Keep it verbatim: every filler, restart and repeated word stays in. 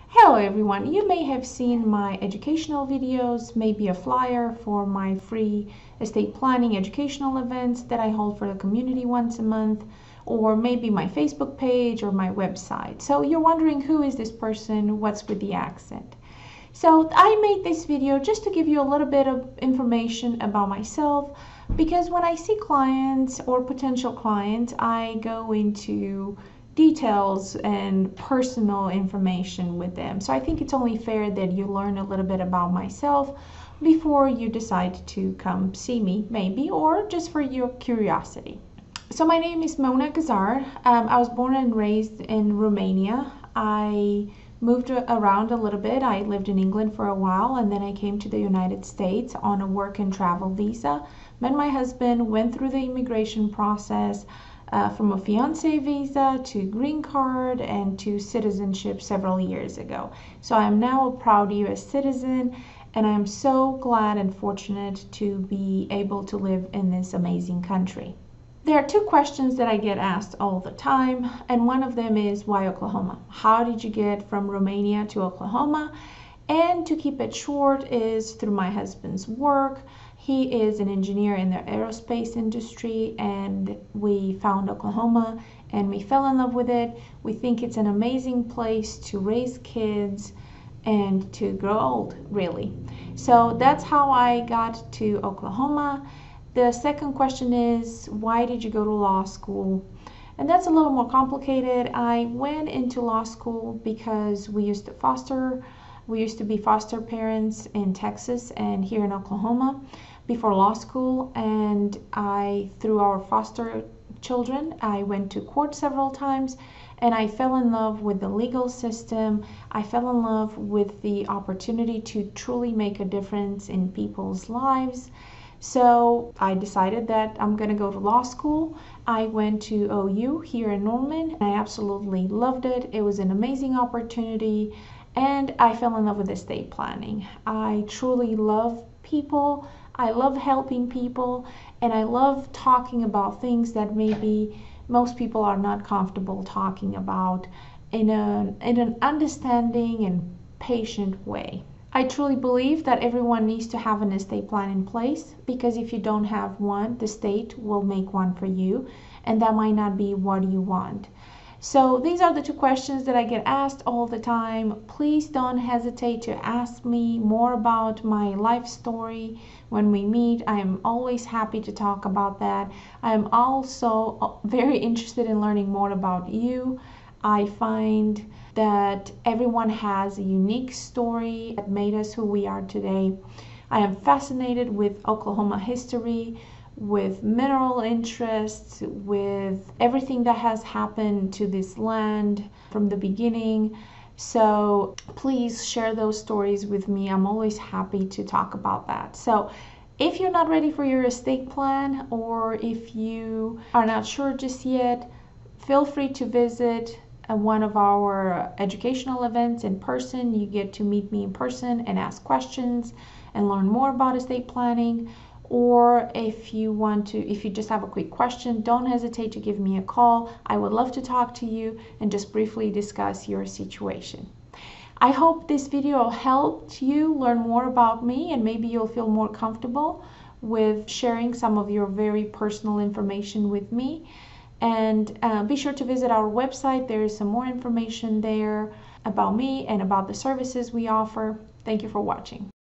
Hello everyone, you may have seen my educational videos, maybe a flyer for my free estate planning educational events that I hold for the community once a month, or maybe my Facebook page or my website. So you're wondering, who is this person, what's with the accent? So I made this video just to give you a little bit of information about myself, because when I see clients or potential clients, I go into details and personal information with them. So I think it's only fair that you learn a little bit about myself before you decide to come see me, maybe, or just for your curiosity. So my name is Mona Gazar. Um, I was born and raised in Romania. I moved around a little bit. I lived in England for a while, and then I came to the United States on a work and travel visa. Met my husband, went through the immigration process, Uh, from a fiancé visa to green card and to citizenship several years ago. So I am now a proud U S citizen, and I am so glad and fortunate to be able to live in this amazing country. There are two questions that I get asked all the time, and one of them is, why Oklahoma? How did you get from Romania to Oklahoma? And to keep it short, is through my husband's work. He is an engineer in the aerospace industry, and we found Oklahoma and we fell in love with it. We think it's an amazing place to raise kids and to grow old, really. So that's how I got to Oklahoma. The second question is, why did you go to law school? And that's a little more complicated. I went into law school because we used to foster We used to be foster parents in Texas and here in Oklahoma before law school, and I, through our foster children, I went to court several times, and I fell in love with the legal system. I fell in love with the opportunity to truly make a difference in people's lives. So I decided that I'm going to go to law school. I went to O U here in Norman, and I absolutely loved it. It was an amazing opportunity. And I fell in love with estate planning. I truly love people. I love helping people. And I love talking about things that maybe most people are not comfortable talking about in, a, in an understanding and patient way. I truly believe that everyone needs to have an estate plan in place, because if you don't have one, the state will make one for you, and that might not be what you want. So these are the two questions that I get asked all the time. Please don't hesitate to ask me more about my life story when we meet. I am always happy to talk about that. I am also very interested in learning more about you. I find that everyone has a unique story that made us who we are today. I am fascinated with Oklahoma history, with mineral interests, with everything that has happened to this land from the beginning. So please share those stories with me. I'm always happy to talk about that. So if you're not ready for your estate plan, or if you are not sure just yet, feel free to visit one of our educational events in person. You get to meet me in person and ask questions and learn more about estate planning. Or if you want to, if you just have a quick question, don't hesitate to give me a call. I would love to talk to you and just briefly discuss your situation. I hope this video helped you learn more about me, and maybe you'll feel more comfortable with sharing some of your very personal information with me. And uh, be sure to visit our website. There is some more information there about me and about the services we offer. Thank you for watching.